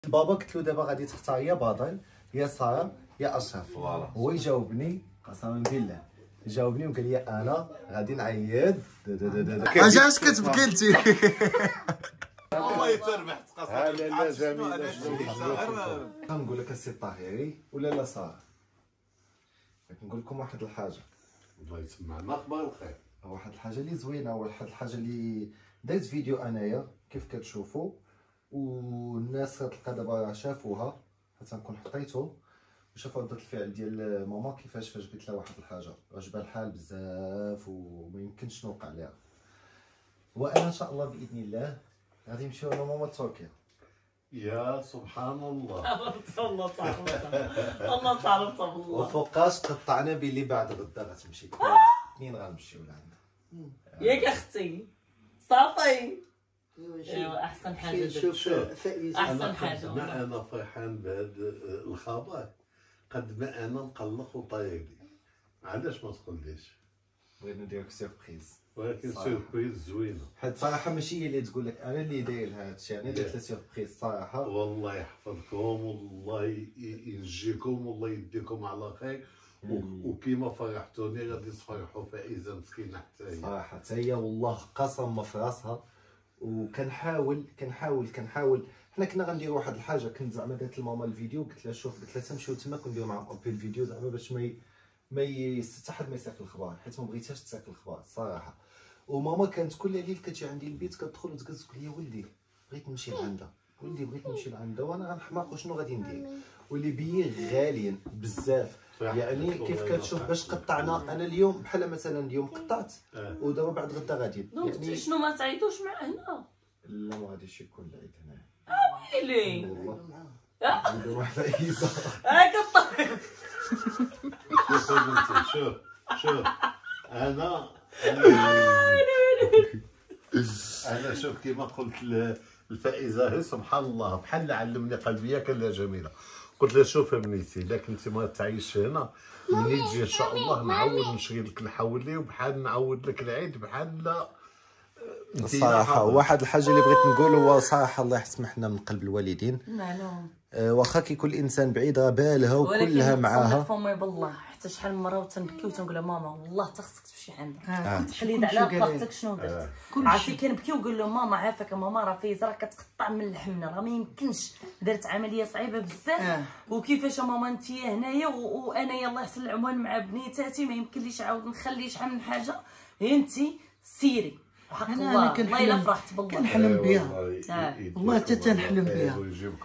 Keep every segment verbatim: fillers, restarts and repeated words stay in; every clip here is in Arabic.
بابا قلت له دابا غادي تختار يا باطل يا ساره يا اشرف. هو يجاوبني قسما بالله جاوبني وقال لي انا غادي نعيط. علاش كتبكي انت؟ والله يتربح ها لا لا جميله جميله. كنقول لك السي الطاهري ولا لا ساره، نقول لكم واحد الحاجه الله يسمعنا اخبار الخير. واحد الحاجه اللي زوينه، واحد الحاجه اللي درت فيديو انايا كيف كتشوفوا، والناس تلقى دابا شافوها حتى نكون حطيته وشافوا ردة الفعل ديال ماما كيفاش فاش قلت لها واحد الحاجه عجبها الحال بزاف وما يمكنش نوقع عليها. وانا ان شاء الله باذن الله غادي نمشيو انا وماما لتركيا. يا سبحان الله الله تعالى الله تعالى الله. وفوقاش قطعنا بلي بعد غدا غتمشي اثنين غنمشيو لعندها. ياك اختي صافي. ايوا احسن حاجه شوف احسن حاجه. ما انا فرحان بهذا الخبر قد ما انا مقلق وطاير لي. علاش ما تقوليش؟ بغينا نديرك سيربريز، ولكن سيربريز زوينه حيت صراحه ماشي هي اللي تقول لك انا اللي داير هذا الشيء، انا درت لها سيربريز صراحه. والله يحفظكم والله ينجيكم والله يديكم على خير، وكيما فرحتوني غادي تفرحوا فائزه مسكينه حتى هي صراحه حتى هي والله قسم في راسها. وكنحاول كنحاول كنحاول حنا كنا غنديروا واحد الحاجه، كنت زعما درت لماما الفيديو قلت لها شوف قلت لها تمشيو تما كنديروا معاهم ابي الفيديو زعما باش ما ما حتى حد ما يسيق الخبار، حيت ما بغيتهاش تسيق الخبار الصراحه. وماما كانت كل ليل كتجي عندي البيت كتدخل وتجلس تقول لي ولدي بغيت نمشي لعندها، ولدي بغيت نمشي لعندها، وانا غنحماق وشنو غادي ندير؟ واللي بيي غاليين بزاف. يعني كيف كتشوف باش قطعنا انا اليوم بحال مثلا اليوم قطعت ودابا بعد غدا غادي يعني شنو ما تعيطوش معنا؟ لا ما غاديش يكون العيد هنا. ويلي والله ندير واحد فايزه هاك الطريق. شوف بنتي شوف شوف انا انا انا شوف كيما قلت الفائزه هي سبحان الله بحال اللي علمني قلبيه كلا جميله. قلت لها شوف بنيتي الا كنتي ما تعيش هنا مني تجي ان شاء الله نعاود نشري لك الحولي وبحال نعاود لك العيد بحال الصراحه. واحد الحاجه اللي بغيت نقول هو صراحه الله يسمح لنا من قلب الوالدين. معلوم أه واخا كيكون الانسان بعيد راه بالها وكلها معاها. ولكن فمي بالله حتى شحال من مره وتنبكي وتنقول لها ماما والله حتى خصك تمشي عندها. آه. تحليد على خاطرك شنو درت. عرفتي كنبكي ونقول له ماما عافاك ماما راه فايزه راه كتقطع من لحمنا راه ما يمكنش درت عمليه صعيبه بزاف. آه. وكيفاش ماما انت هنايا وانايا الله يحسن العوان مع بنيتاتي ما يمكنليش عاود نخلي شحال من حاجه انت سيري وحق الله. والله الا فرحت بالله كنحلم بها والله حتى تنحلم بها.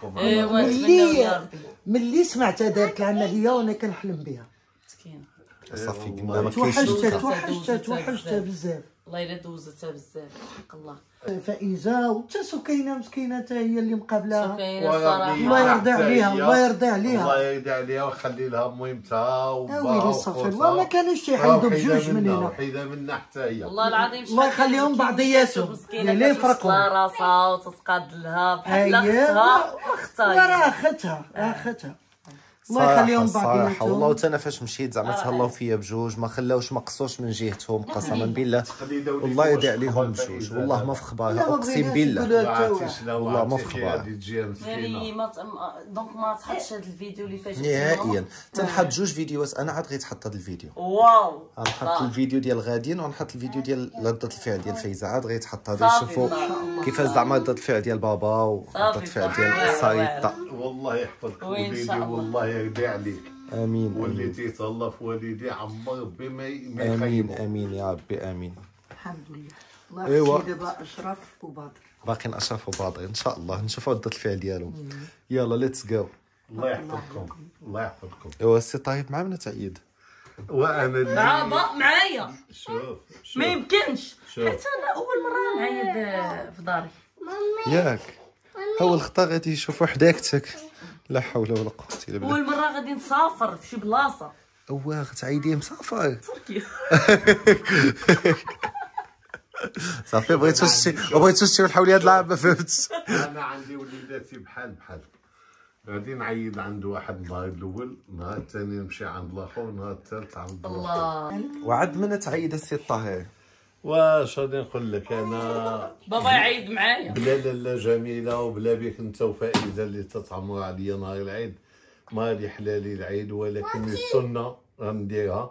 ملي ملي سمعتها دارت العمليه وانا كنحلم بها مسكينه. صافي قلنا ما كاينش. توحشتها توحشتها توحشتها بزاف. والله الا دوزتها بزاف حق الله. فائزه وتا سكينه مسكينه حتى هي اللي مقابلاها. الله يرضي عليها الله يرضي عليها الله يرضي عليها ويخلي لها ميمتها وباها وخوتها. والله ما كانوش تيحيدوا بجوج مننا وحيده منا حتى هي. والله العظيم الله يخليهم بعضياتهم اللي يفرقوا راسها وتتقاد لها بحال اختها واختها. راه اختها اختها الله يخليهم بعضياتهم. والله حتى انا فاش مشيت زعما تهلاو فيا بجوج ما خلاوش ما قصوش من جهتهم قسما بالله. والله يرضي عليهم بجوج والله ما في خبارها اقسم بالله والله ما في خبارها. يعني ما دونك ما تحطش هذا الفيديو اللي فاجئتني نهائيا. تنحط جوج فيديوهات انا عاد غيتحط هذا الفيديو. واو غنحط الفيديو ديال غاديين ونحط الفيديو ديال ردة الفعل ديال فايزه عاد غيتحط هذا يشوفوا كيفاش زعما ردة الفعل ديال بابا وردة الفعل ديال ساريطه. والله يحفظك وليدي والله يرضي عليك. امين. وليتي تهلا في والدي عمر ربي ما امين امين يا ربي امين. الحمد لله. الله يخلي دابا اشرف وبادر باقيين اشرف وبادر ان شاء الله نشوفوا ردة الفعل ديالهم. يلا ليتس جو. الله يحفظكم الله يحفظكم. ايوا السي طيب مع من تعيد؟ وانا اللي مع معايا. شوف شوف ما يمكنش حتى انا اول مره نعيد في داري. ياك هو الخطا غادي يشوف وحداكتك. لا حول ولا قوه الا بالله. اول مره غادي نسافر في شي بلاصه. اواه تعيديه مسافر تركيا. صافي بغيتو شي بغيتو شي الحوليه هاد العام ما فهمتش. انا عندي وليداتي بحال بحال غادي نعيد عند واحد النهار الاول، النهار الثاني نمشي عند الاخر، النهار الثالث عند الله. وعد من تعيد السي الطاهر واش غادي نقول لك انا بابا يعيد معايا بلا لاله جميله وبلا بك انت وفائزه اللي تتعمر عليا نهار العيد ما لي حلالي العيد، ولكن السنه غنديرها.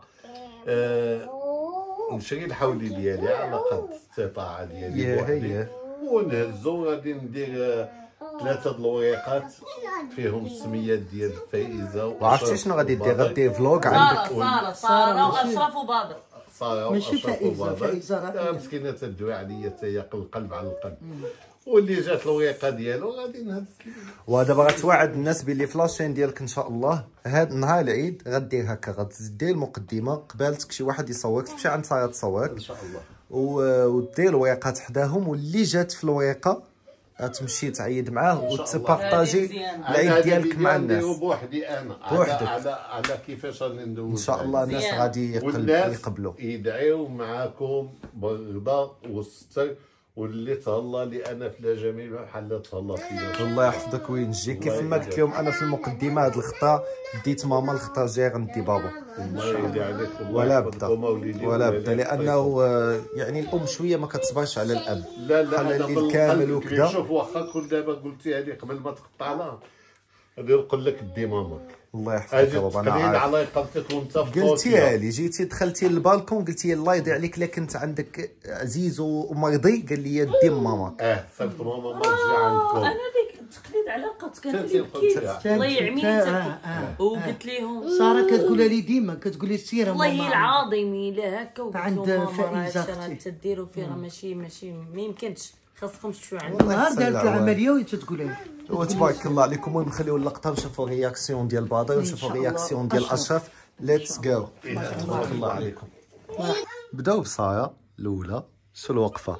أه نشري الحولي ديالي على قد الاستطاعه ديالي بوحدي ونهزو. غادي ندير ثلاثه د الوريقات فيهم السميات ديال فائزه. وعرفتي شنو غادي دير؟ غدير فلوق عندك ساره ساره واشرف وبادر. ساره ماشي فائزه، فائزه راه مسكينه تدوي عليا حتى هي القلب على القلب. واللي جات الوريقه ديالو غادي نهز. ودابا غتوعد الناس باللي فلاشين ديالك ان شاء الله هاد نهار العيد غدير هكا، غدير المقدمه قبالتك شي واحد يصورك، تمشي عند ساره تصورك ان شاء الله ودير الوريقات حداهم، واللي جات في الوريقه غتمشي تعيد معاه وتبارطاجي العيد ديالك مع الناس. بوحدي انا بوحدك على على كيفاش غادي ندوز ان شاء الله. الناس غادي يقبلوا يدعيو معاكم بالرضا والستر، واللي تهلا لي انا في لا جميل بحال تهلا فيا. الله يحفظك وينجيك. كيف ما قلت لهم انا في المقدمه هاد الخطا ديت ماما، الخطا الجاي غندي بابا. الله يهدي عليك ولا بدا ولا بدا لانه يعني الام شويه ما كتصبرش على الاب. لا لا على الليل كامل وكذا. شوف واخا كل دابا قلتي هذه قبل ما تقطع لها غادي نقول لك دي ماماك. الله يحفظك يا بابا. انا عارف على يقلتك وانت في قلتيها لي، جيتي دخلتي للبالكون قلتي الله يضيع عليك لا كنت عندك عزيز ومرضي، قال لي دي ماماك. اه صرت ماما ما تجي عندكم. انا ديك التقليد على قد كان اللي بكيت الله يعميتك وقلت لهم ساره كتقولها لي ديما، كتقول لي سير والله العظيم الا هكا عند فائزه اختي تديروا فيها ماشي ماشي ما يمكنش، خاصكم تشوفوا عندي. نهار دارت العمليه وتتقولها لي. وتبارك الله عليكم. المهم نخليو اللقطه نشوفوا رياكسيون ديال بادر ونشوفوا رياكسيون ديال اشرف. ليتس جو. تبارك الله عليكم. بداو بساره الاولى. شو الوقفه؟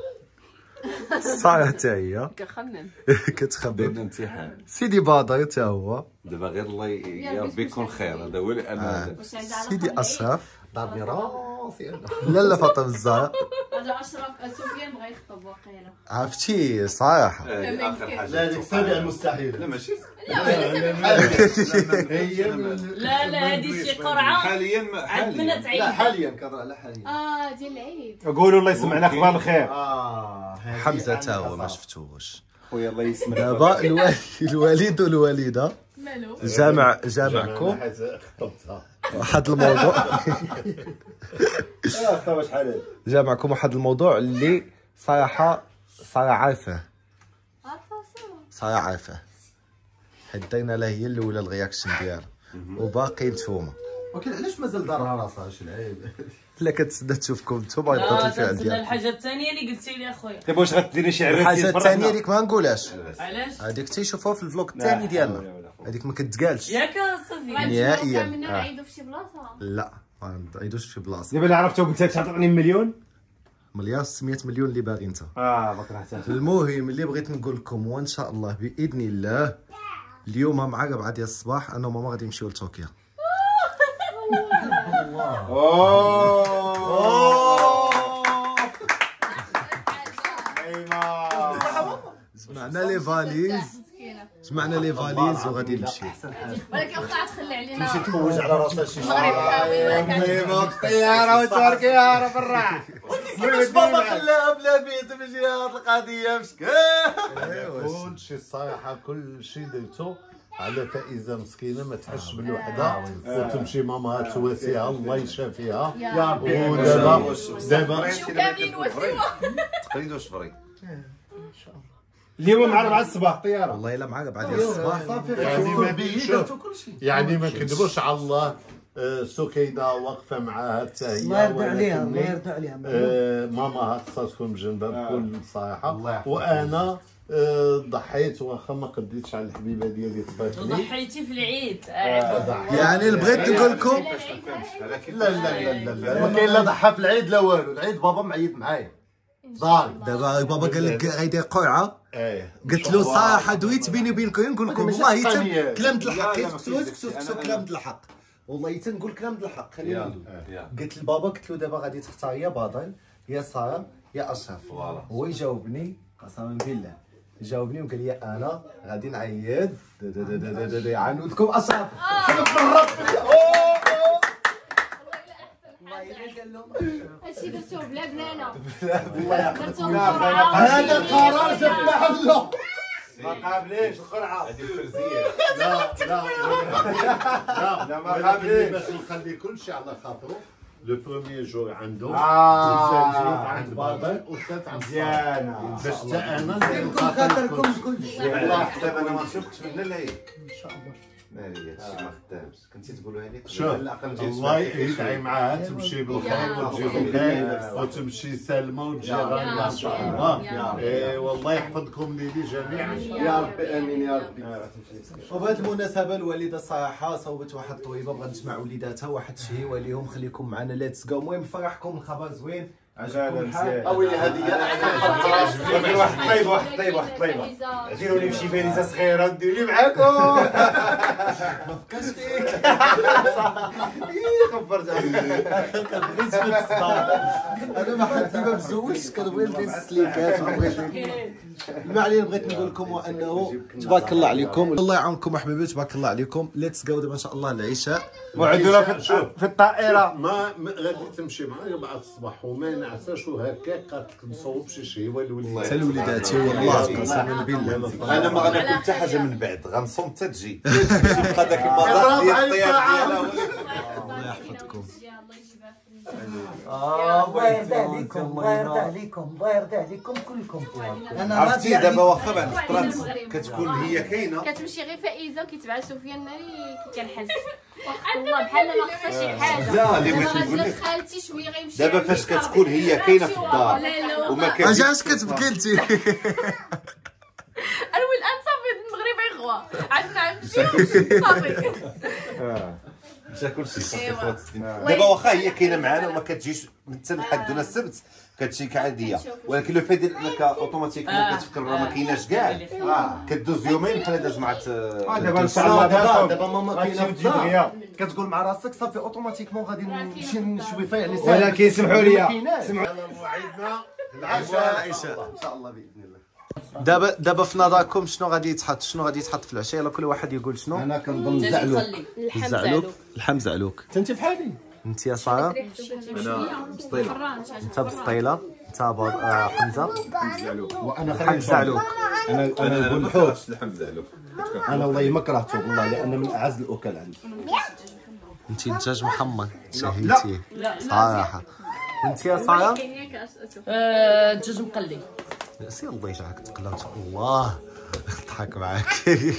ساره حتى هي كخنن كتخبر امتحان. سيدي بادر حتى هو دابا غير الله يا ربي يكون خير. هذا هو اللي انا سيدي اشرف ضربني راسي انا. لا لا فاطمه الزهراء. هذا اشرف سفيان بغى يخطب واقيلا. عرفتي صراحه اخر حاجه. لا هذيك السابع المستحيل. لا ماشي لا لا هذه شي قرعه حاليا عندنا تعيد. لا حاليا كنهضر على حاليا. اه ديال العيد. قولوا الله يسمعنا اخبار الخير. اه حمزه تا هو ما شفتوش. خويا الله يسمعك. دابا الوالد والوالده مالو جامع جامعكم خطبتها واحد الموضوع. اه خطا شحال هذا. جامعكم واحد الموضوع اللي صراحه صراحه عارفه عارفه ساره صراحه عارفه حيت درنا لها هي الاولى الرياكشن ديالها وباقي نتوما. ولكن علاش مازال دارها راسها؟ شي العيب. لا كتسنى تشوفكم نتوما ردات الفعل لا ديالكم. الحاجه الثانيه اللي قلتي لي اخويا. دابا واش غديري شي عرس؟ الحاجه الثانيه ديك ما نقولهاش، علاش؟ هذيك تيشوفوها في الفلوق الثاني ديالنا، هذيك ما كتقالش ياك صافي. نهائيا. كاملين نعيدوا في شي بلاصه. لا ما نعيدوش في بلاصه. دابا اللي عرفتو قلت لك تعطيني مليون. مليار ستمية مليون اللي باغي انت. اه ما كرهتهاش. المهم اللي بغيت نقول لكم وان شاء الله باذن الله اليوم مع ربعة ديال الصباح انا وماما غادي نمشيو لتركيا. جمعنا لي فاليز جمعنا لي فاليز وغادي نمشيو. ولكن واخا تخلي علينا تمشي تفوج على راسها شي المغرب حاوي ولا الطياره وتركيا راه برا. كيفاش بابا خلاها بلا بيت تمشي هاد القضيه مسكين. كلشي الصراحه كلشي درتو على فائزه مسكينه ما تحسش بالوحده وتمشي ماماها تواسيها الله يشافيها يا ربي. ودابا دابا شو كاملين وسيوا. تقليد واش فري. اليوم مع ربعة الصباح طياره. والله الا مع ربعة ديال الصباح. يعني ما شوف يعني ما كذبوش على الله. آه، سكينه واقفه معاها حتى هي. الله يرضى عليها الله يرضى عليها. آه، ماماها خصاتكم بجنبها بكل صراحه. وانا آه، ضحيت واخا ما قديتش على الحبيبه ديالي تبارك لي. ضحيتي في العيد. يعني اللي بغيت نقول لكم لا لا لا لا لا ما كاين لا ضحى في العيد لا والو. العيد بابا معيد معايا داري. دابا بابا قال لك غيدير قرعه. ايه قلت له صراحه دويت بيني وبينكم نقول لكم والله حقانية. يتم كلام د الحق. لا، لا، سكتوا ما سكتوا كاينش. سكتوا أنا- كلام د الحق. والله تنقول كلام د الحق. خلينا يلا. ندوي. يلا. قلت لبابا قلت له دابا غادي تختار يا بادر يا ساره يا اشرف. هو يجاوبني قسما بالله جاوبني وقال لي انا غادي نعيد عنودكم اشرف. حلف بالرب. هادشي درتوه بلا بنانه. هذا قرار جبنا الله. ما قابليش القرعه. هذه الفرزيه. لا لا لا لا ما قابليش باش نخلي كل شيء على خاطره. لو بروميير جور عنده والثاني عند بابا والثالث عند مزيانه. باش حتى انا ندير خاطركم كل شيء. والله حسب انا ما شفتش من العيد. ان شاء الله. ناري هادشي ما خدامش كنتي تقولوا هذيك شوف الله يدعي معاها تمشي بالخير وتجي بالخير وتمشي سالمه وتجي غاليه ان شاء الله. اي والله يحفظكم ليدي جميعا يا ربي امين يا ربي. وبهذه المناسبه الوالده صراحه صوبت واحد الطويبه بغات تجمع وليداتها واحد الشيء وليهم خليكم معنا ليتس جو. المهم فرحكم الخبر زوين عجبكم الحال. اويلي هديه انا واحد طيب واحد طيب واحد طيبه ديروا لي بشي فاليزه صغيره ندير لي معاكم. ما فكرش فيك خبرت كنبغي نسمع الصداع. انا ما حد ما مزوجش كنبغي ندير السليكات ما علينا. بغيت نقول لكم وانه تبارك الله عليكم الله يعاونكم احبابي تبارك الله عليكم. ليتس جو دابا ان شاء الله العشاء موعدونا في في الطائره. ما غادي تمشي معايا بعد الصباح وما نعساش وهكاك قالت لك نصوب شي شي والوليدات حتى لوليداتي والله قسما بالله. انا ما غناكل حتى حاجه من بعد غنصوم حتى تجي يبقى داك المذاق ديال الطياب ديالها. الله يحفظكم. الله يرضى عليكم الله يرضى عليكم الله يرضى عليكم كلكم. انا عرفتي دابا واخا بعد الفترات كتكون هي كاينه كتمشي غير فائزه وكيتبع سفيان ناري كنحس والله بحال ما خصها شي حاجه. لا اللي بغيت نقول لك خالتي شويه غيمشي دابا فاش كتكون هي كاينه في الدار وما كاينش اجاش كتبكي انت. الول صافي المغرب يغوا عندنا نمشيو صافي. مشى كلشي صافي خوات الدين. دابا واخا هي كاينه معانا وما كتجيش حتى الحد ولا السبت كتجي كعاديه ولكن لو فيت ديال انك اوتوماتيكمون كتفكر راه ما كايناش كاع كدوز يومين بحال داز مع دابا ان شاء الله دابا دابا ماما كاينه في الدار كتقول مع راسك صافي اوتوماتيكمون غادي نمشي نشوي فيها يعني. ولكن سمحوا لي سمعوا موعدنا العشاء العشاء ان شاء الله باذن الله. دابا دابا في نظركم شنو غادي يتحط شنو غادي يتحط في العشاء؟ يلا كل واحد يقول شنو. انا كنظن الزعلوك. الزعلوك اللحم زعلوك. انت بحالي انت يا ساره انا مسطيله انت بسطيله انت آه حمزه وانا الحم خليل زعلوك. انا انا انا نقول ما الحوت. كرهتش اللحم زعلوك انا والله ما كرهته والله لانه من اعز الاكل عندي. انت دجاج محمر شهيتيه صراحه. انت يا ساره دجاج مقلي. سي الله يجعلك تقلات الله نضحك معاك.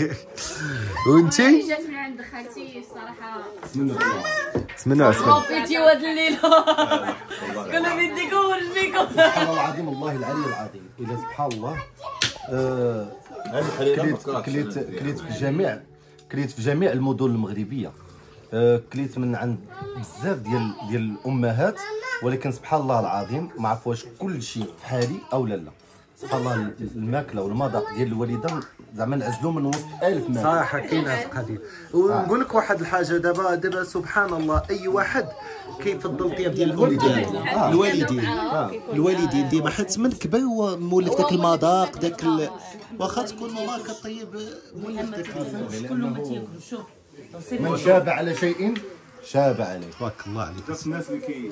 وانتي جات من عند خالتي الصراحه ثمانية وعشرين. صافيتي وهاد الليله كنا بيديكم ورجليكم. سبحان الله العظيم والله العلي العظيم الا سبحان الله. آه كليت كليت كليت في جميع كليت في جميع المدن المغربيه. آه كليت من عند بزاف ديال ديال الامهات ولكن سبحان الله العظيم ما عرف واش كل شيء في حالي او لا لا. سبحان الله الماكله والمذاق ديال الوالده زعما نعزلوا من وسط ألف ماكله. صراحه كاينه هذه القضيه. ونقول لك واحد الحاجه دابا دابا سبحان الله اي واحد كيفضل الطياب ديال الوالدين. آه. الوالدين آه. الوالدين ديما حيت من كبر هو مولف داك المذاق داك ال... واخا تكون ماما كطيب مولف داك كلهم ما تياكلوا. شوف من شاب على شيء شاب عليه. تبارك الله عليك. الناس اللي كي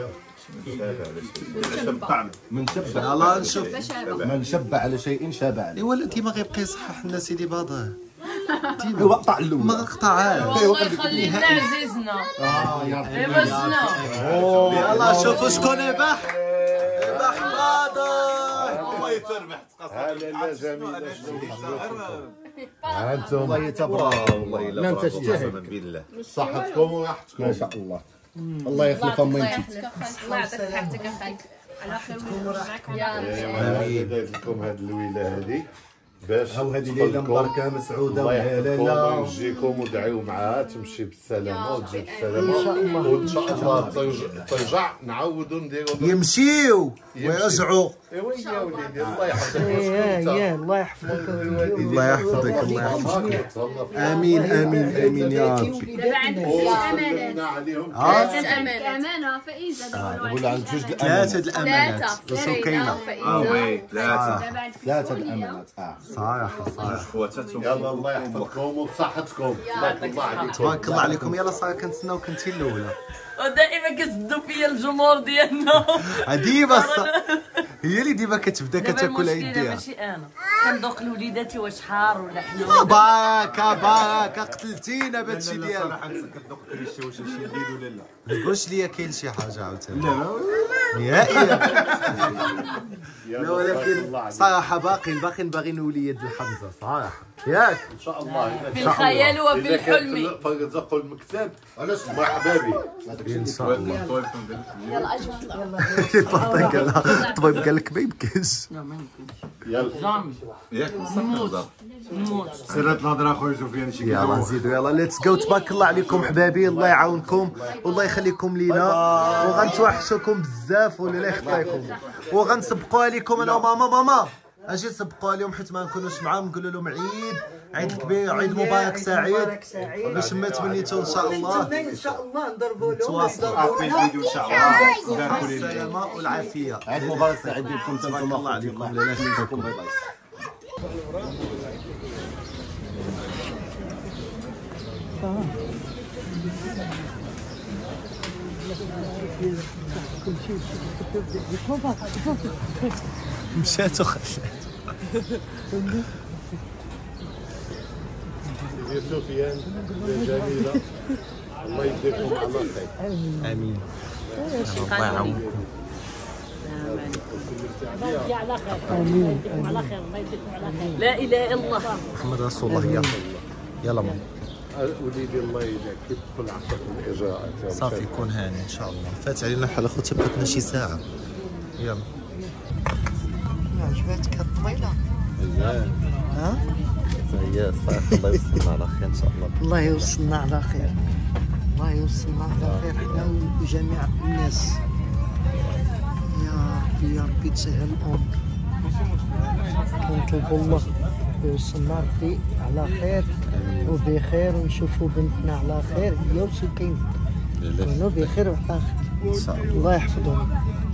من شب يلا نشوف. من شب على شيء شاب عليه. ايوا ديما غيبقى يصحح لنا سيدي باضر ديما هو قطع الاول ما قطعهاش. والله يخلي لنا عزيزنا. اه يا ربي لبسنا. يلا شوفوا شكون يباح. يباح باضر. والله يتربح لا لا جميل انتم الله يتبارك والله لا الا انت تجتهد بالله صحتكم وراحتكم ما شاء الله. الله يخلف امك. الله يعطيك صحتك اخاك على خير معك يا ربي. داير لكم هذه الليله هذه باش هاو هذه ليله مباركه مسعوده الله يحفظكم وهلاله. ويجيكم ودعيو معها تمشي بالسلامه وتجي بالسلامه ان شاء الله وان شاء الله ترجع- ترجع نعاودوا نديروا يمشيو ويرجعوا. ايوا يا وليدي الله يحفظك. يا يا الله يحفظك الله يحفظك الله يحفظك. امين امين امين يا ربي. دابا عندك شي امانات عليهم ثلاثة امانات امانه فائزه دابا نقول عند جوج ثلاثة الامانات. الامانات ثلاثه وسكينه. فائزه ثلاثه دابا عندك ثلاثه مسؤولية. الامانات اه صراحه صراحه. يلا الله يحفظكم وبصحتكم. تبارك الله عليكم. تبارك الله عليكم. يلا صراحه كنتسناو كنتي الاولى. ودائما كتسدوا فيا الجمهور ديالنا. ديما هي اللي ديما كتبدا كتاكل عيديها. ماشي انا كنذوق لوليداتي واش حار ولا حلو. باكا باكا قتلتينا بهادشي ديالك. صراحه كتذوق كلشي واش هادشي جديد ولا لا. ما تقولش ليا كاين شي حاجه عاوتاني. لا نهائيا. لا ولكن صراحه باقي باقي باغيين وليد الحمزه صراحه ياك ان شاء الله. في الخيال وفي الحلم. فرزق المكتب علاش مرحبا بك. ان شاء الله. يلا اجمل الطبيب قال الطبيب قال لك ما يمكنش. لا ما يمكنش. يلا جامي ياك نموت نموت. سيرات الهضره خويا سفيان شي يلا نزيدو يلا ليتس جو. تبارك الله عليكم حبابي. الله يعاونكم والله يخليكم لينا وغنتوحشوكم بزاف ولا لا يخطيكم وغنسبقوها لكم انا وماما. ماما اجي نسبقوها لهم حيت ما نكونوش معاهم نقولوا لهم عيد عيد كبير عيد مبارك سعيد باش ما تمنيتو ان شاء الله. ان شاء الله نضربوا لهم تواصلوا في الفيديو ان شاء الله. باركوا لي السلامه والعافيه. عيد مبارك سعيد لكم. تبارك الله عليكم. لا لا يخليكم. باي باي. مشات وخشات. يا سفيان يا جميله الله يديكم على خير. امين. الله يعاونكم. لا اله الا الله محمد رسول الله. يلا يلا ماما. وليدي الله يهديك يدخل عشرة الاجراءات. صافي يكون هاني ان شاء الله. فات علينا الحال اخوتي بقاتنا شي ساعه. يلا عجبتك الطويله؟ ها؟ هي صافي الله يوصلنا على خير ان شاء الله. الله يوصلنا على خير. الله يوصلنا على خير حنا وجميع الناس. يا ربي يا ربي تسهل الامور. كنطلبوا الله يوصلنا ربي على خير وبخير ونشوفوا بنتنا على خير هي وسكين. كونوا بخير وعلى خير. الله يحفظهم.